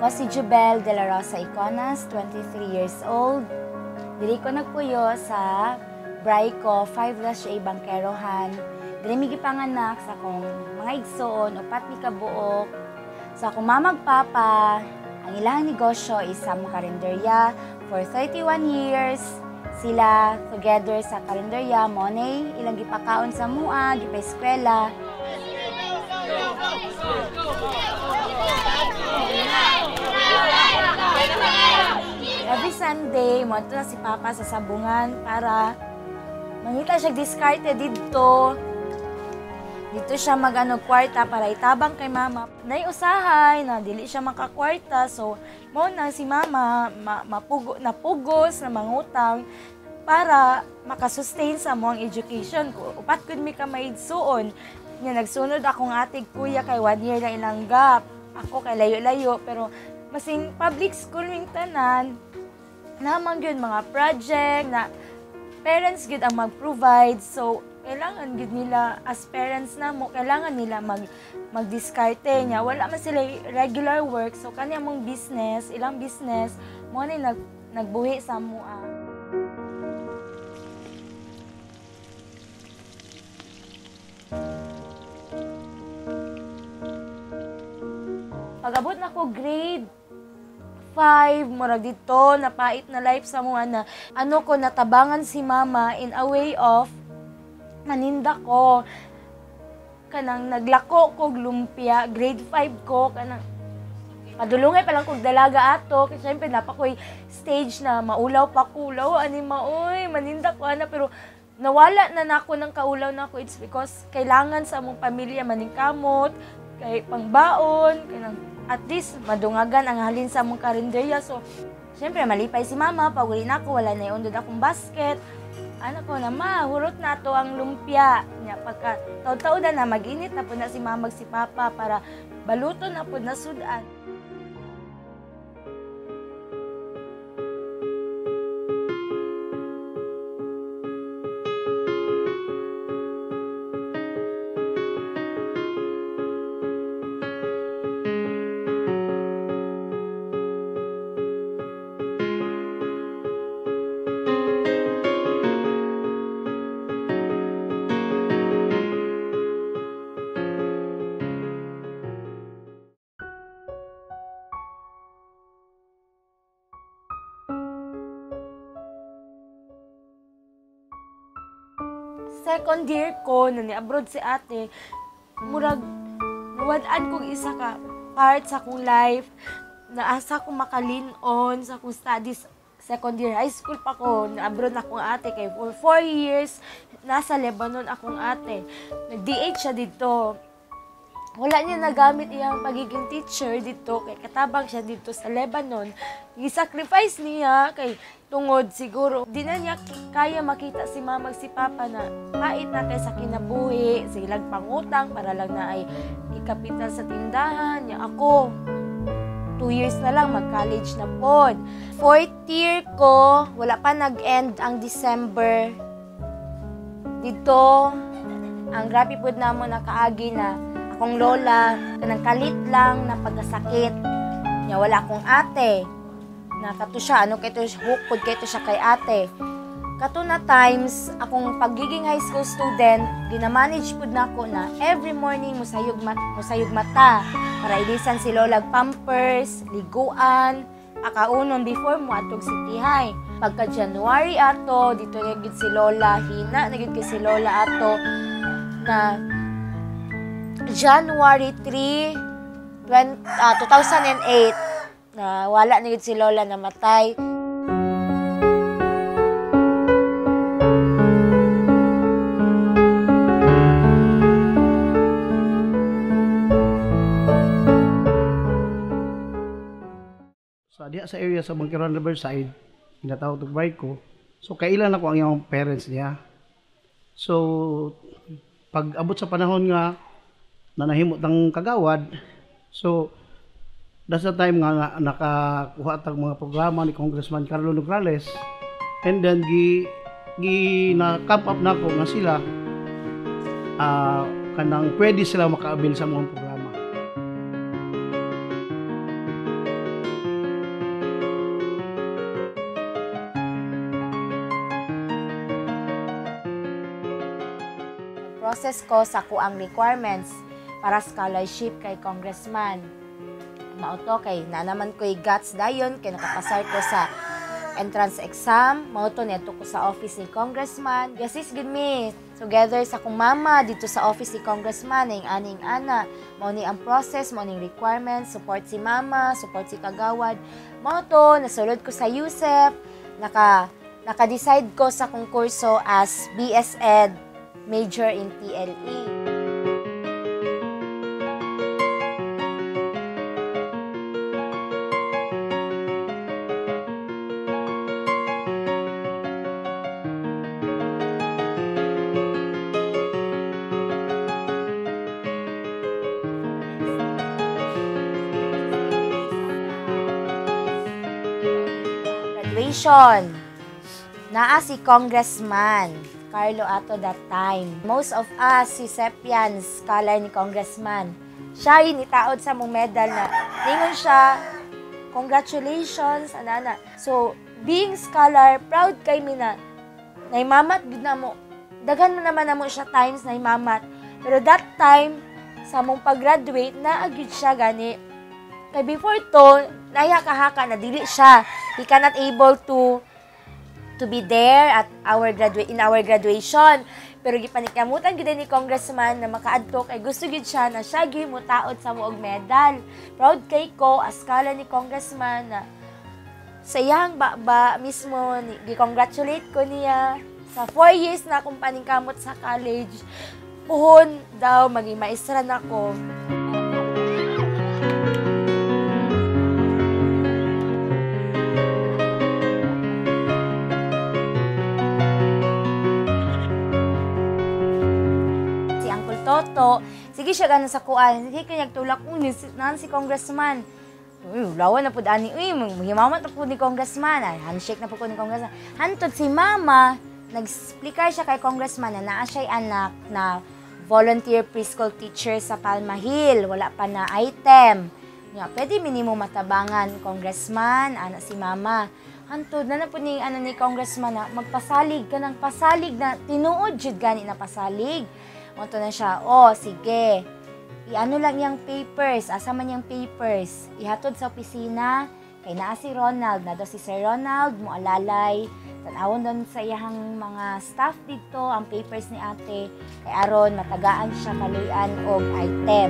Ako si Jubel de la Rosa Iconas, 23 years old. Diri ko nagpuyo sa Braico 5-A Bangkerohan. Diri mi gipanganak sa akong mga igsoon, upat mi kabuok. Sa akong mamagpapa, ang ilang negosyo is sa karinderya for 31 years. Sila together sa karinderya, money, ilang gipakaon sa mua, gipa-eskwela. Every Sunday, monto na si Papa sa sabungan para mangita siya diskarte dito. Dito siya kwarta para itabang kay Mama. Naiusahay na dili siya makakwarta, so mo na si Mama napugos na mangutang para makasustain sa mo ang education ko. Upat gud mi ka maigsuon. Nya nagsunod akong atig kuya kay 1 year na ilang gap. Ako kay layo-layo pero masing public school ming tanan. Naman yun mga project na parents gud ang mag-provide, so kailangan gud nila as parents na mo, kailangan nila mag-diskarte niya. Wala man sila regular work, so kanya mong business, ilang business mo ni nagbuhi sa mua. Pag-abot na ko grade 5, murag dito, napait na life sa mga na ko natabangan si Mama in a way of maninda ko. Kanang naglako ko lumpia, grade 5 ko, kanang padulungay pa lang kog dalaga ato. Kasi syempre napakoy stage na maulaw pa kulaw, ani maoy, maninda ko ana, pero nawala na nako ng kaulaw nako. It's because kailangan sa among pamilya maningkamot, kay pangbaon, kanang at least madungagan ang halin sa among karinderya. So, syempre malipay si Mama, pag uli na ako, wala na iundod akong basket. Anak ko na, Ma, hurot na to ang lumpia. Pagka taon-taon na mag-init na po na si Mama si Papa para baluto na po na sudan. Second year ko, na ni-abroad si ate, murag nawadaan kong isa ka part sa akong life, na asa akong makalin-on sa akong studies. Second year high school pa ko, na-abroad na akong ate, kay for 4 years, nasa Lebanon akong ate. Nag-DH siya dito. Wala niya nagamit iyang pagiging teacher dito, kay katabang siya dito sa Lebanon. I-sacrifice niya, kay tungod siguro, di na niya kaya makita si Mama si Papa na pait na kay sa kinabuhi, silang pangutang para lang na ay ikapital sa tindahan. Niya ako, 2 years na lang, mag-college na po. 4th year ko, wala pa nag-end ang December. Dito, ang grabe po na mo nakaagi na akong lola, kanang kalit lang na pagkasakit. Niya wala akong ate. Na kato siya, ano kato hukod kato siya kay ate. Kato na times, akong pagiging high school student, ginamanage po na ako na every morning musayog mata para ilisan si lola pampers, liguan, akaunon before mo atog si Tihay. Pagka January ato, dito nagid si lola, hina nagid si lola ato na January 3, 2008 na wala na si lola namatay. So diya sa area sa Bangkerohan Riverside, ginatawag og Braico. So kailan ako ang iyang parents niya. So pag abot sa panahon nga na nahimot ng kagawad, so that's the time nga nakakuha tag mga programa ni Congressman Carlo Nograles, and then na camp up na ko nga sila kanang pwede sila maka-avail sa mga programa. process ko sa kuang requirements para scholarship kay congressman. Mauto kay na naman ko'y guts dayon kay nakapasar ko sa entrance exam, mauto neto ko sa office ni congressman. Gasis gud mi together sa akong mama dito sa office ni congressman ning aning ana. Mao ni ang process, mao ning requirements, support si mama, support si kagawad. Mauto nasulod ko sa USEP, naka-decide ko sa konkurso as BS Ed major in TLE. Graduation. Naa si Congressman Carlo ato that time. Most of us, si Sepian, scholar ni Congressman. Siya yung itaod sa mong medal na ningon siya, congratulations, anana. So, being scholar, proud kay mi na naimamat gud na mo. Daghan mo naman na mo siya times naimamat. Pero that time, sa mong pag-graduate, naagid siya gani. Kay before to, naya-kahaka na dili siya. He cannot able to be there at in our graduation. Pero gipanikamutan gid ni congressman na makaadto kay gusto gid siya na siya gihimutaod sa muog medal. Proud kay ko as kala ni congressman na sa iyang ba mismo gi-congratulate ko niya sa 4 years na akong paningkamot sa college. Puhon daw maging maestra na ko. Toto, sige siya gana sa kuan, sige kanya tulak mo nan si congressman. Lawan na po ani, mahimamat na po ni congressman, handshake na po ni congressman. Hantod si mama, nag-explica siya kay congressman na naa siya'y anak na volunteer preschool teacher sa Palma Hill, wala pa na item. Nga, pwede minimo matabangan congressman, anak si mama. Hantod na po ni congressman na magpasalig ka ng pasalig na tinuod jud gani na pasalig. Monto na siya, sige. I-ano lang yung papers, asa man yung papers. Ihatod sa opisina, kay naa si Ronald, na daw si Sir Ronald, mualalay. Tanawon doon sa iyang mga staff dito, ang papers ni ate. Kay aron, matagaan siya kaluyan og item.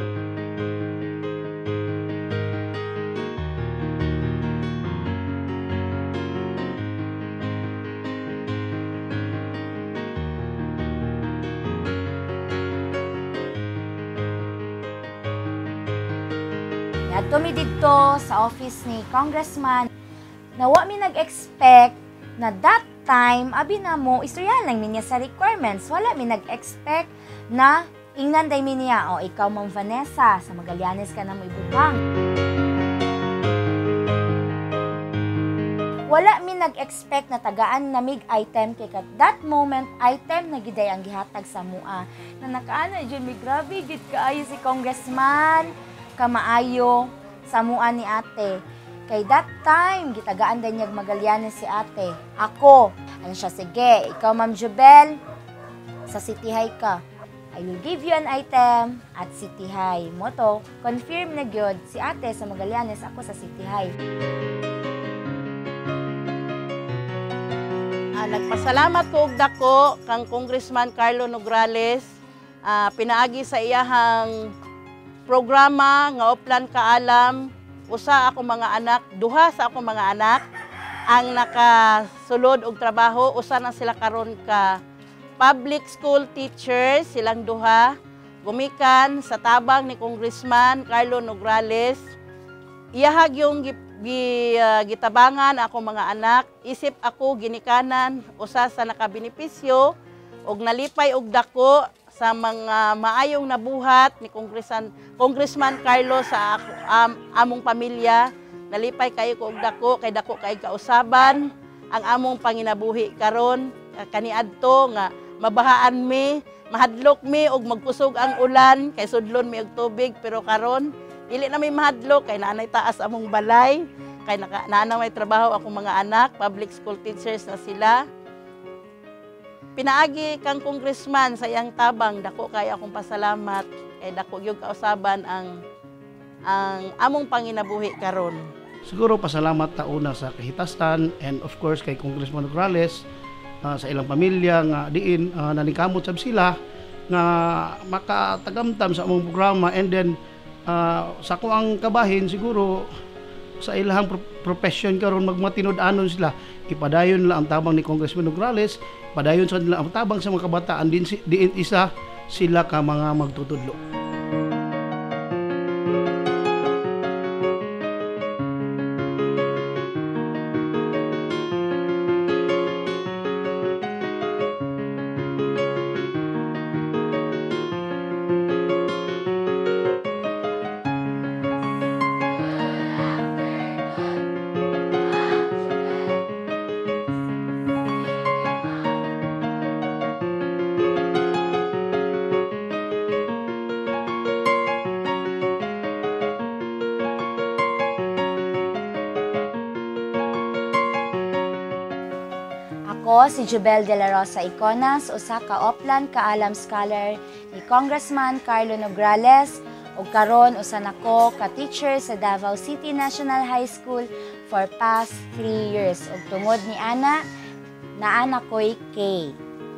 Tumi dito sa office ni congressman na wa mi nag-expect na that time abi na mo istorya lang niya sa requirements, wala mi nag-expect na ingnan day mi niya ikaw Ma'am Vanessa sa Magallanes ka na mo ibutang. Wala mi nag-expect na tagaan na mig item kay kat that moment item na giday ang gihatag sa mua na nakaana jud mi grabe gid kaayo si congressman kamaayo sa mua ni ate. Kay that time, gitagaan din niyag Magallanes si ate. Ako, ano siya, sige, ikaw Ma'am Jubel, sa City High ka. I will give you an item at City High. Moto, confirm na gyud si ate sa Magallanes, ako sa City High. Nagpasalamat ko og dako kang Congressman Carlo Nograles, pinaagi sa iyahang programa nga Oplan Kaalam, usa ako mga anak, duha sa ako mga anak ang nakasulod og trabaho, usa na sila karon ka public school teachers, silang duha gumikan sa tabang ni Congressman Carlo Nograles. Iyahag yung gitabangan ako mga anak, isip ako ginikanan usa sa nakabenepisyo og nalipay og dako sa mga maayong nabuhat ni Congressman Carlo sa among pamilya. Nalipay kayo ko og dako kay kausaban ang among panginabuhi karon. Kaniadto nga mabahaan mi, mahadlok mi og magkusog ang ulan kay sudlon mi og tubig, pero karon dili na mi mahadlok kay naanay taas among balay, kay naana may trabaho akong mga anak, public school teachers na sila. pinaagi kang congressman sa iyang tabang, dako kay akong pasalamat kay dako gyud kausaban ang among panginabuhi karon. Siguro pasalamat ta una sa kahitasan and of course kay Congressman Nograles sa ilang pamilya nga diin nanikamot sab sila nga makatagamtam sa among programa, and then sa ko ang kabahin siguro sa ilang profession karon magmatinud-anon sila, ipadayon lang ang tabang ni Congressman Nograles, padayon sa nila ang tabang sa mga kabataan, diin isa sila ka mga magtutudlo. Ako si Jubel de la Rosa Iconas, usa ka Oplan Kaalam Scholar ni Congressman Carlo Nograles, ug karon usa nako ka teacher sa Davao City National High School for past 3 years. Ug tungod ni ana, naa ko'y K.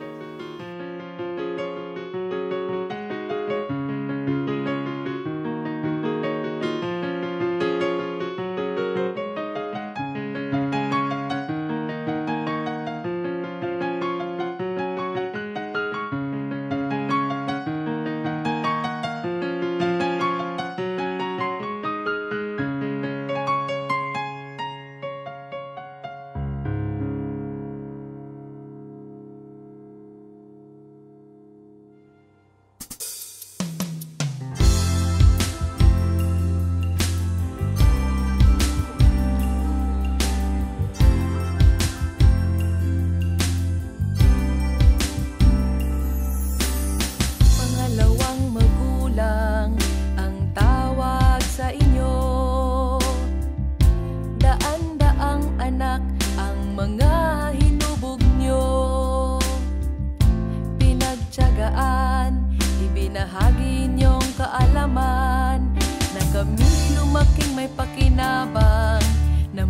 Ibinahagi niyong kaalaman na kami lumaking may pakinabang na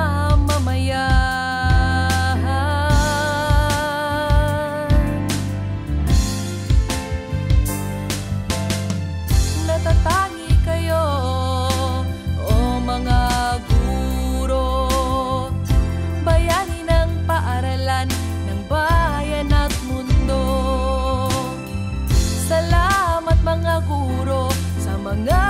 mamamayan. Natatangi kayo, o mga guro, bayani ng paaralan ng bayan at mundo. Salamat mga guro sa mga